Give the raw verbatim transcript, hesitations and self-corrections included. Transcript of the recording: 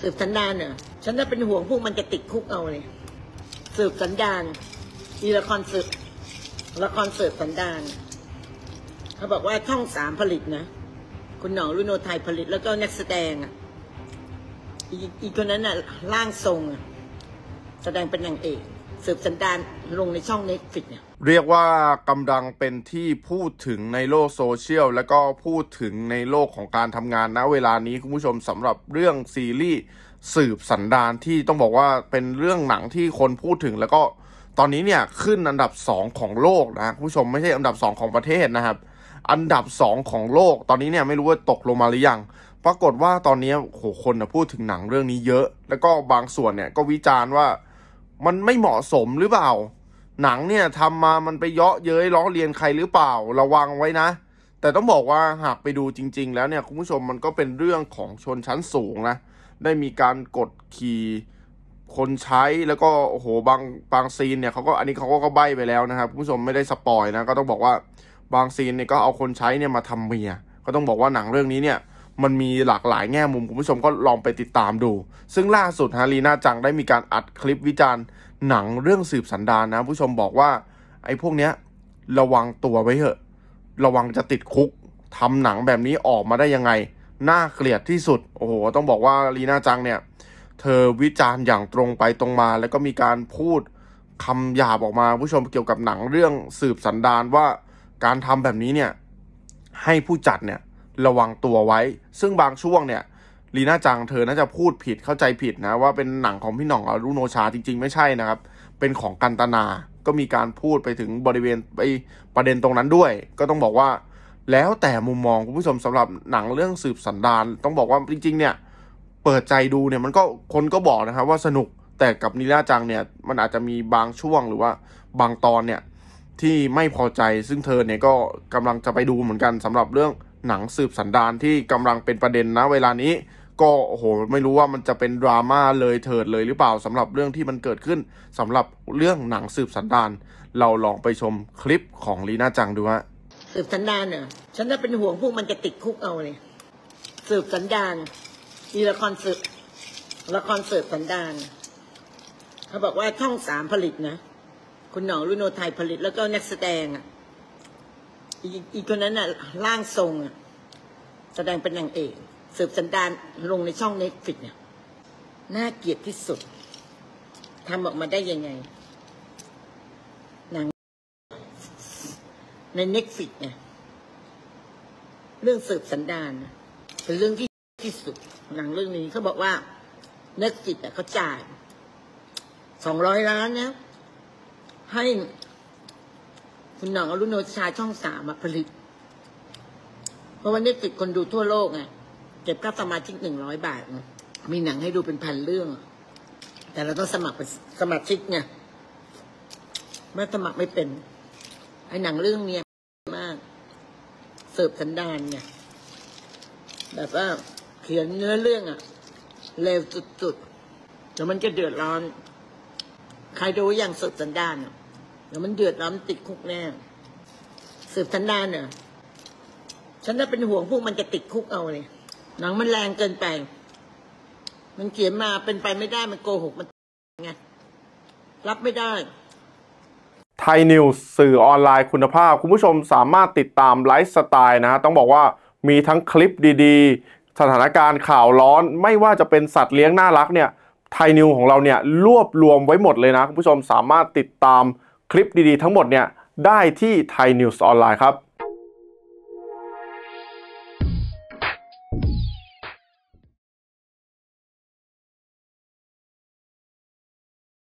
สืบสันดานเหรอฉันน่ะเป็นห่วงพวกมันจะติดคุกเอาเลยสืบสันดานมีละครสืบละครสืบสันดานเขาบอกว่าช่องสามผลิตนะคุณหน่องรุ่นโนไทยผลิตแล้วก็นักแสดงอ่ะอีกคนนั้นน่ะร่างทรงอ่ะแสดงเป็นนางเอกสืบสันดานลงในช่องเน็ตฟลิกเนี่ยเรียกว่ากำลังเป็นที่พูดถึงในโลกโซเชียลแล้วก็พูดถึงในโลกของการทำงานณเวลานี้คุณผู้ชมสำหรับเรื่องซีรีส์สืบสันดานที่ต้องบอกว่าเป็นเรื่องหนังที่คนพูดถึงแล้วก็ตอนนี้เนี่ยขึ้นอันดับสองของโลกนะคุณผู้ชมไม่ใช่อันดับสองของประเทศนะครับอันดับสองของโลกตอนนี้เนี่ยไม่รู้ว่าตกลงมาหรือยังปรากฏว่าตอนนี้โหคนนะพูดถึงหนังเรื่องนี้เยอะแล้วก็บางส่วนเนี่ยก็วิจารณ์ว่ามันไม่เหมาะสมหรือเปล่าหนังเนี่ยทำมามันไปเยาะเย้ยล้อเลียนใครหรือเปล่าระวังไว้นะแต่ต้องบอกว่าหากไปดูจริงๆแล้วเนี่ยคุณผู้ชมมันก็เป็นเรื่องของชนชั้นสูงนะได้มีการกดขี่คนใช้แล้วก็โอ้โหบางบางซีนเนี่ยเขาก็อันนี้เขาก็ใบ้ไปแล้วนะครับคุณผู้ชมไม่ได้สปอยนะก็ต้องบอกว่าบางซีนเนี่ยก็เอาคนใช้เนี่ยมาทำเมียก็ต้องบอกว่าหนังเรื่องนี้เนี่ยมันมีหลากหลายแง่มุมคุณผู้ชมก็ลองไปติดตามดูซึ่งล่าสุดฮะลีน่าจังได้มีการอัดคลิปวิจารณ์หนังเรื่องสืบสันดานนะผู้ชมบอกว่าไอ้พวกเนี้ยระวังตัวไว้เถอะระวังจะติดคุกทำหนังแบบนี้ออกมาได้ยังไงน่าเกลียดที่สุดโอ้โหต้องบอกว่าลีน่าจังเนี่ยเธอวิจารณ์อย่างตรงไปตรงมาแล้วก็มีการพูดคำหยาบออกมาผู้ชมเกี่ยวกับหนังเรื่องสืบสันดานว่าการทำแบบนี้เนี่ยให้ผู้จัดเนี่ยระวังตัวไว้ซึ่งบางช่วงเนี่ยลีน่าจังเธอน่าจะพูดผิดเข้าใจผิดนะว่าเป็นหนังของพี่หน่องอรุโนชาจริงๆไม่ใช่นะครับเป็นของกันตนาก็มีการพูดไปถึงบริเวณไปประเด็นตรงนั้นด้วยก็ต้องบอกว่าแล้วแต่มุมมองคุณผู้ชมสำหรับหนังเรื่องสืบสันดานต้องบอกว่าจริงๆเนี่ยเปิดใจดูเนี่ยมันก็คนก็บอกนะครับว่าสนุกแต่กับลีน่าจังเนี่ยมันอาจจะมีบางช่วงหรือว่าบางตอนเนี่ยที่ไม่พอใจซึ่งเธอเนี่ยก็กำลังจะไปดูเหมือนกันสำหรับเรื่องหนังสืบสันดานที่กำลังเป็นประเด็นนะเวลานี้ก็โอ้โหไม่รู้ว่ามันจะเป็นดราม่าเลยเถิดเลยหรือเปล่าสำหรับเรื่องที่มันเกิดขึ้นสำหรับเรื่องหนังสืบสันดานเราลองไปชมคลิปของลีน่าจังดูฮะสืบสันดานเหรอฉันน่ะเป็นห่วงพวกมันจะติดคุกเอาเลยสืบสันดานมีละครสืบละครสืบสันดานเขาบอกว่าช่องสามผลิตนะคุณหน่องรุ่นโนไทยผลิตแล้วก็นักแสดงอ่ะอีกคนนั้นน่ะร่างทรงอ่ะแสดงเป็นนางเอกสืบสันดานลงในช่องเน็ตฟลิกเนี่ยน่าเกลียดที่สุดทำออกมาได้ยังไงหนังในเน็ตฟลิกเนี่ยเรื่องสืบสันดานเป็นเรื่องที่ที่สุดหนังเรื่องนี้เขาบอกว่าเน็ตฟลิกอ่ะเขาจ่ายสองร้อยล้านนะให้คุณหน่องอรุโนชาช่องสามมาผลิตเพราะว่าเน็ตฟลิกคนดูทั่วโลกไงเก็บค่าสมาชิกหนึ่งร้อยบาทมีหนังให้ดูเป็นพันเรื่องแต่เราต้องสมัครเป็นสมาชิกไงเมื่อสมัครไม่เป็นไอ้หนังเรื่องเนี้ยมากสืบสันดานไงแบบว่าเขียนเนื้อเรื่องอะเลวสุดๆเดี๋ยวมันจะเดือดร้อนใครดูอย่างสืบสันดานเดี๋ยวมันเดือดร้อนติดคุกแน่สืบสันดานเหรอฉันน่ะเป็นห่วงพวกมันจะติดคุกเอาเลยหนังมันแรงเกินไปมันเขียนมาเป็นไปไม่ได้มันโกหกมันไงรับไม่ได้ไทยนิวส์สื่อออนไลน์คุณภาพคุณผู้ชมสามารถติดตามไลฟ์สไตล์นะต้องบอกว่ามีทั้งคลิปดีๆสถานการณ์ข่าวร้อนไม่ว่าจะเป็นสัตว์เลี้ยงน่ารักเนี่ยไทยนิวของเราเนี่ยรวบรวมไว้หมดเลยนะคุณผู้ชมสามารถติดตามคลิปดีๆทั้งหมดเนี่ยได้ที่ไทยนิวส์ออนไลน์ครับ